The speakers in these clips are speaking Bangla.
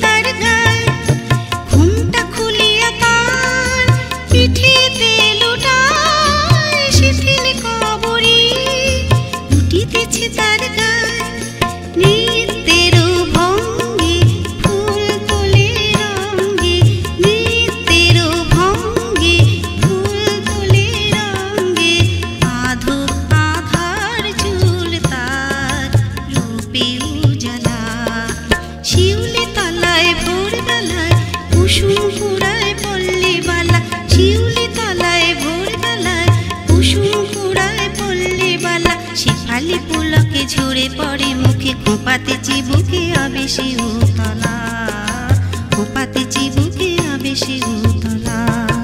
তার গায়ে, ঘুমটা খুলিয়া তার পিঠেতে লুটায়, শিথিল কবরী লুটিতেছে তার গায়ে। নৃত্যের ভঙ্গি ফুল তোলে রঙ্গে, নৃত্যের ভঙ্গি ফুল তোলে রঙ্গে, আধো আধার চুল তার রূপে উজালা। শিউলি তলায় ভোরবেলায় কুসুম কুড়ায় পল্লীবালা, শিউলি তলায় ভোরবেলায় কুসুম কুড়ায় পল্লীবালা। শেফালি পুলকে ঝরে পড়ে মুখে, খোঁপাতে চিবুকে আবেশে উতলা, খোঁপাতে চিবুকে আবেশে উতলা।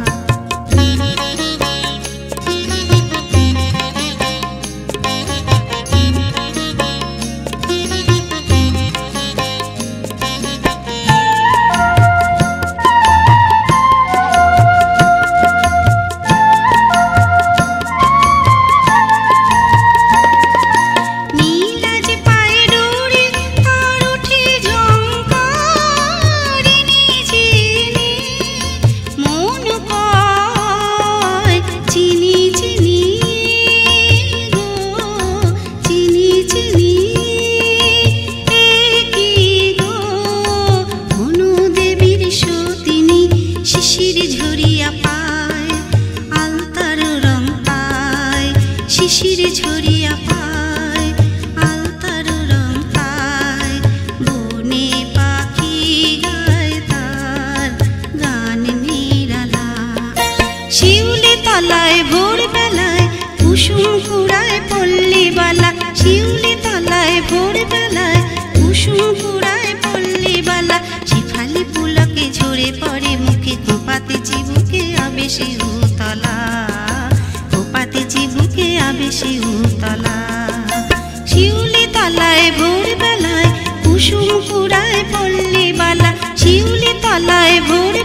নীলাজ পায়ে ডোরে তার ওঠে ঝংকার, নিজে মন কয় চিনি চিনি গো, চিনি চিনি এ কি গো। মনুদেবীর সতিনী শিশির ঝরিয়া পায়, আলতার রং পায়, শিশির ঝরিয়া পায়, আলতার রং পায়। বনে পাখি গায় তার গান নিরালা। শিউলি তলায় ভোরবেলায় কুসুম কুড়ায় পল্লীবালা, শিউলি তলায় ভোরবেলায় কুসুম কুড়ায় পল্লীবালা। শেফালি পুলকে ঝরে পড়ে মুখে, খোঁপাতে চিবুকে আবেশে উতলা, খোঁপাতে চিবুকে আবেশে উতলা। শিউলি তলায় ভোরবেলায় কুসুম কুড়ায় পল্লীবালা, শিউলি তলায় ভোর